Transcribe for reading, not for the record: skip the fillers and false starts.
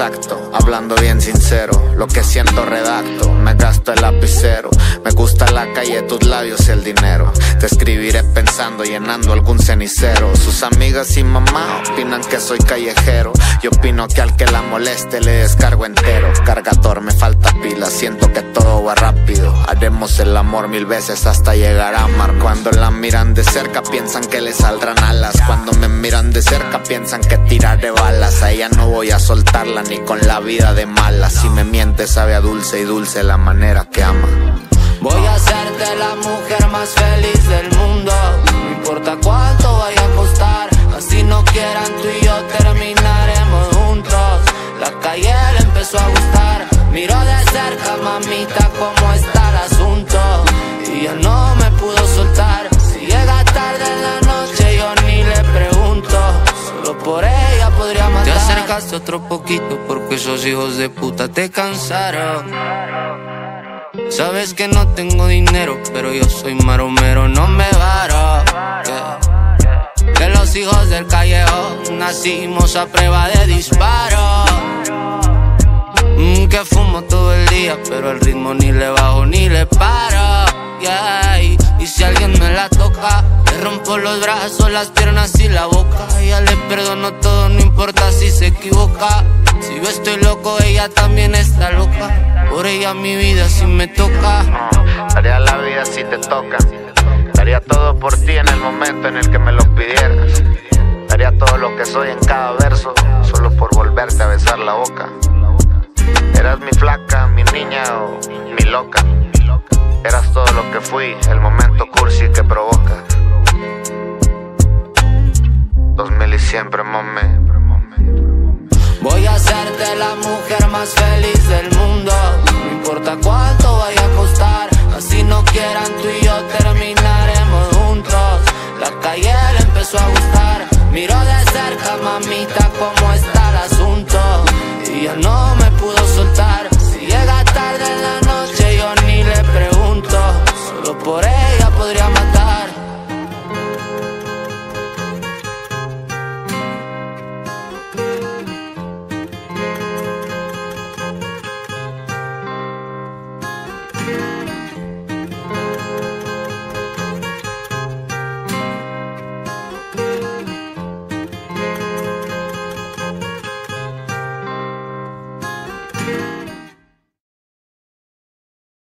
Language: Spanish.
exacto, hablando bien sincero, lo que siento redacto, me gasto el lapicero. Me gusta la calle, tus labios y el dinero. Te escribiré pensando, llenando algún cenicero. Sus amigas y mamá opinan que soy callejero. Yo opino que al que la moleste le descargo entero. Cargador, me falta pila, siento que todo va rápido. Haremos el amor 1000 veces hasta llegar a mar. Cuando la miran de cerca piensan que le saldrán alas. Cuando me miran de cerca piensan que tiraré balas. A ella no voy a soltarla ni con la vida de mala. Si me miente sabe a dulce y dulce la manera que ama. Voy a hacerte la mujer más feliz del mundo. No importa cuánto vaya a costar. Así no quieran, tú y yo terminaremos juntos. La calle le empezó a gustar. Miro de cerca, mamita, cómo está el asunto. Y ya no me pudo soltar. Si llega tarde en la noche yo ni le pregunto. Solo por ella podría matar. Te acercaste otro poquito porque esos hijos de puta te cansaron. Sabes que no tengo dinero, pero yo soy maromero, no me varo, yeah. De los hijos del callejón nacimos a prueba de disparo. Que fumo todo el día, pero el ritmo ni le bajo ni le paro, yeah. Y si alguien me la toca, le rompo los brazos, las piernas y la boca. Ya le perdono todo, no importa si se equivoca. Si yo estoy loco, ella también está loca. Por ella mi vida si me toca. Daría la vida si te toca. Daría todo por ti en el momento en el que me lo pidieras. Daría todo lo que soy en cada verso, solo por volverte a besar la boca. Eras mi flaca, mi niña o mi loca. Eras todo lo que fui, el momento cursi que provoca. 2000 y siempre, mami. Voy a hacerte la mujer más feliz del mundo. No importa cuánto vaya a costar. Así no quieran, tú y yo terminaremos juntos. La calle le empezó a gustar. Miro de cerca, mamita, cómo está el asunto. Y ya no